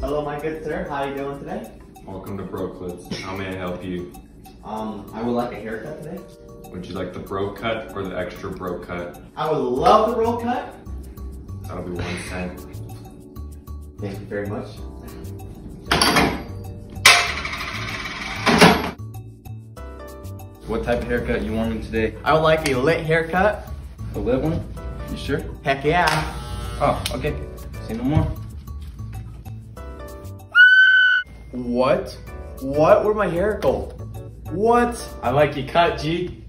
Hello, my good sir. How are you doing today? Welcome to Brooklets. How may I help you? I would like a haircut today. Would you like the bro cut or the extra bro cut? I would love the roll cut. That'll be 1 cent. Thank you very much. What type of haircut you wanting today? I would like a lit haircut. The lit one? You sure? Heck yeah. Oh, okay. Say no more. What? What? Where'd my hair go? What? I like your cut, G.